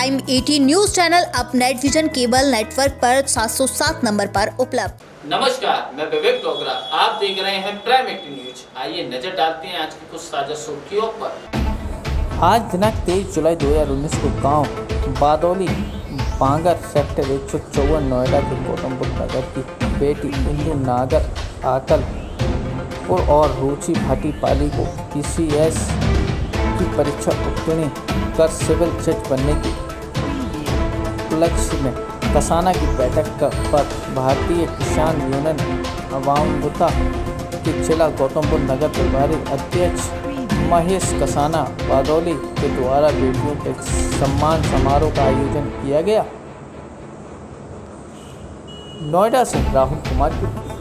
Prime 18 news channel अब net vision cable network पर 707 number पर उपलब्ध। नमस्कार, मैं विवेक डोगरा, आप देख रहे हैं प्राइम 18 न्यूज। आइए नजर डालते हैं आज की कुछ ताजा सुर्खियों पर। आज दिनांक 23 जुलाई 2019 को गांव बादौली बांगर सेक्टर 154 नोएडा के गौतम बुद्ध नगर की बेटी इंदु नागर आकल और रुचि भाटीपाली को PCS की परीक्षा उत्तीर्ण कर सिविल जज बनने के उपलक्ष्य में कसाना की बैठक पर भारतीय किसान यूनियन अवामदुता के जिला गौतम बुद्ध नगर प्रभारी अध्यक्ष महेश कसाना बादौली के द्वारा बेटियों के सम्मान समारोह का आयोजन किया गया। नोएडा से राहुल कुमार की